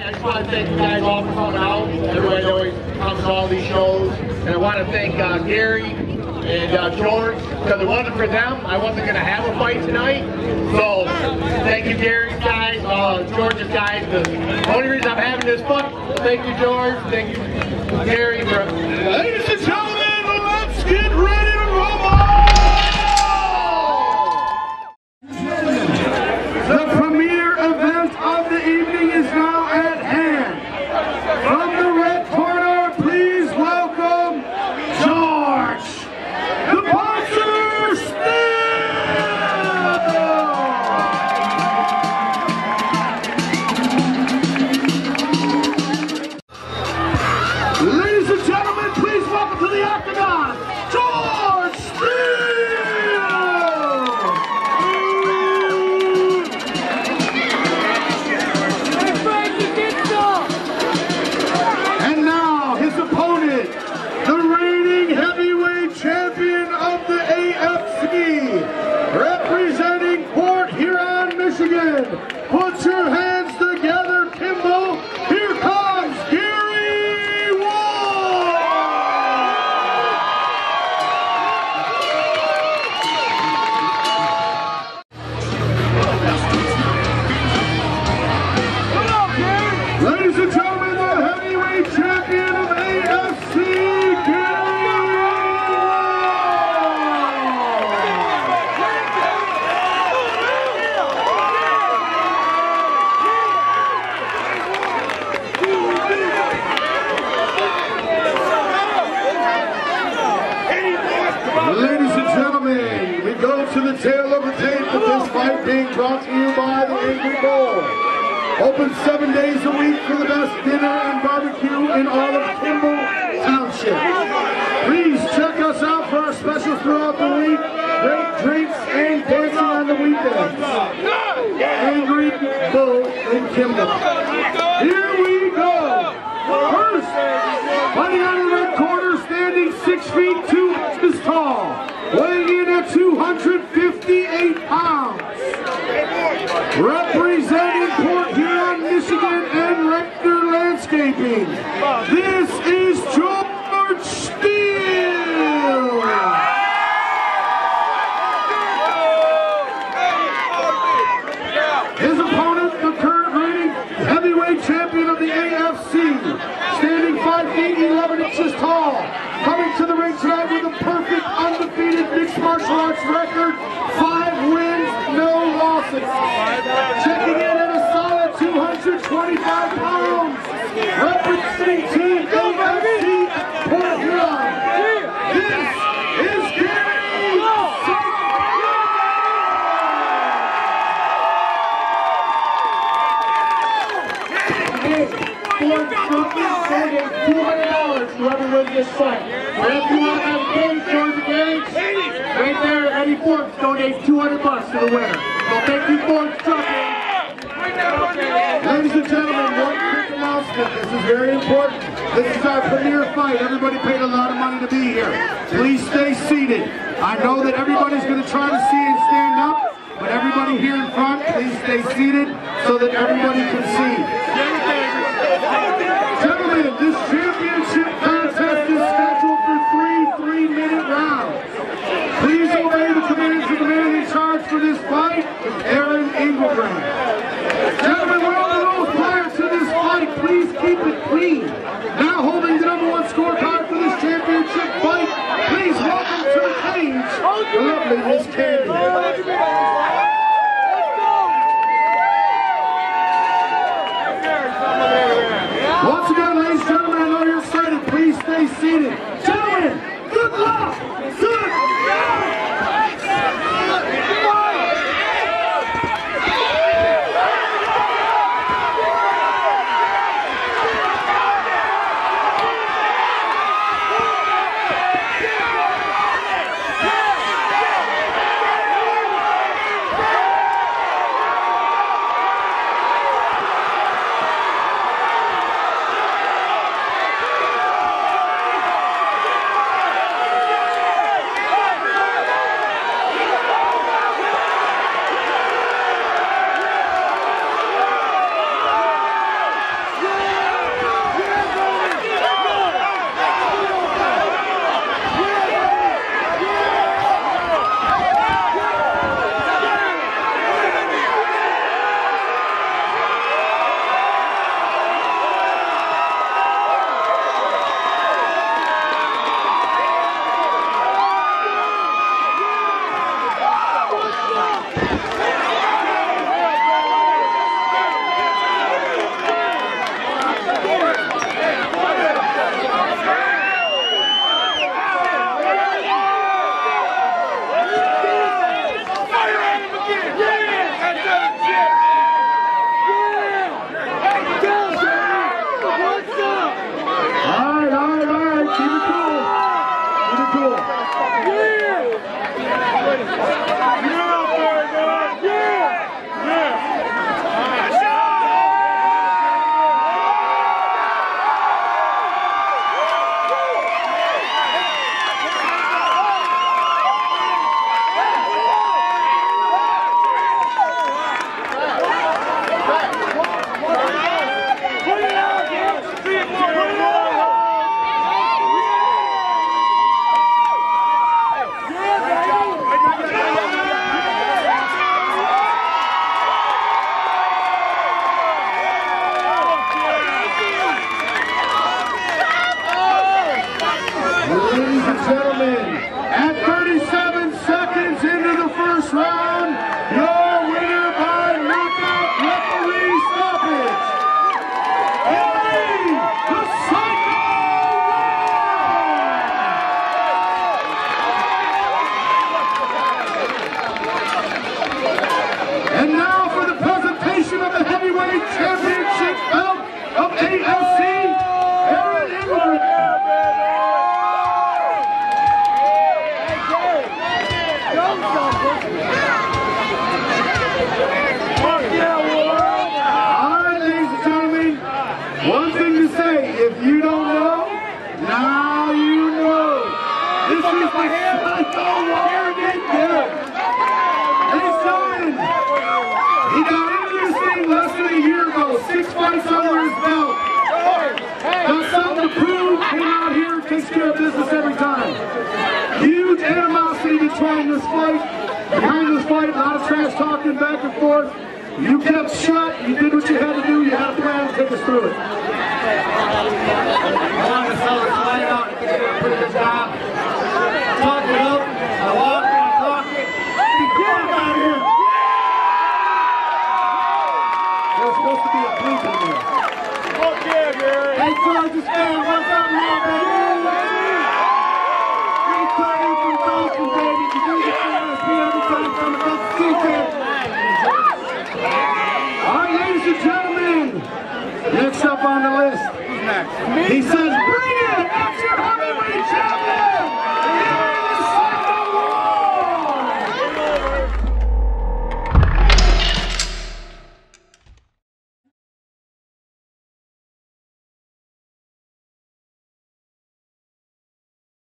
I just want to thank you guys all for coming out. Everybody always comes to all these shows. And I want to thank Gary and George, because if it wasn't for them, I wasn't going to have a fight tonight. So, thank you, Gary's guys, George's guys. The only reason I'm having this fun, thank you, George, thank you, Gary. Ladies and gentlemen, let's get ready to rumble! The premier event of the evening is now at hand. From the red corner, please welcome George, the Boxer Smith! Ladies and gentlemen, please welcome to the octagon, George Steele! And now his opponent, the reigning heavyweight champion of the AFC, representing Port Huron, Michigan. Put your hands together, Kimball. Here comes Gary Wall! Ladies and gentlemen, the heavyweight champion of AFC, Gary Wall! Ladies and gentlemen, we go to the tail of the tape with this fight being brought to you by the Angry Bull. Open 7 days a week for the best dinner and barbecue in all of Kimball Township. Please check us out for our specials throughout the week. Great drinks and dancing on the weekends. Angry Bull in Kimball. Here we go. First, fighting out of the red corner, standing 6 feet 2 inches tall, weighing in at 258 pounds. Representing Port Huron, Michigan and Rector Landscaping, this is George Steele. His opponent, the current reigning heavyweight champion of the AFC, standing 5 feet 11 inches tall, coming to the ring tonight with a perfect undefeated mixed martial arts record, 5 wins, no losses. Checking in at a solid 225 pounds, representing Team AFC Port Huron. This is Gary Wall! $200 whoever wins this fight. And if you want to have Gary join the game, right there, Eddie Forbes donates $200 to the winner. So thank you, Forbes Trucking. Ladies and gentlemen, one quick announcement. This is very important. This is our premier fight. Everybody paid a lot of money to be here. Please stay seated. I know that everybody's going to try to see and stand up, but everybody here in front, please stay seated so that everybody can see. Gentlemen, this championship contest is scheduled for 3 3-minute rounds. Please obey the commands of the man in charge for this fight, Aaron Engelbrand. Gentlemen, we're on the rules prior to this fight. Please keep it clean. Now holding the #1 scorecard for this championship fight, please welcome to the cage, the lovely Miss Candy. fights under his belt. Got something to prove, came out here, takes care of business every time. Huge animosity behind this fight, a lot of trash talking back and forth. You kept shut, you did what you had to do, you had a plan to take us through it. I wanted to sell this fight out, I think I did a pretty good job. Talk it up, I walk it, I talk it. Get out of here! There's supposed to be a bleep in there. Hey, Georgia fan, what's up, man, baby? Hey, Tony from Dalton, baby. You do the CSP every time from the best season. All right, ladies and gentlemen, next up on the list, he says,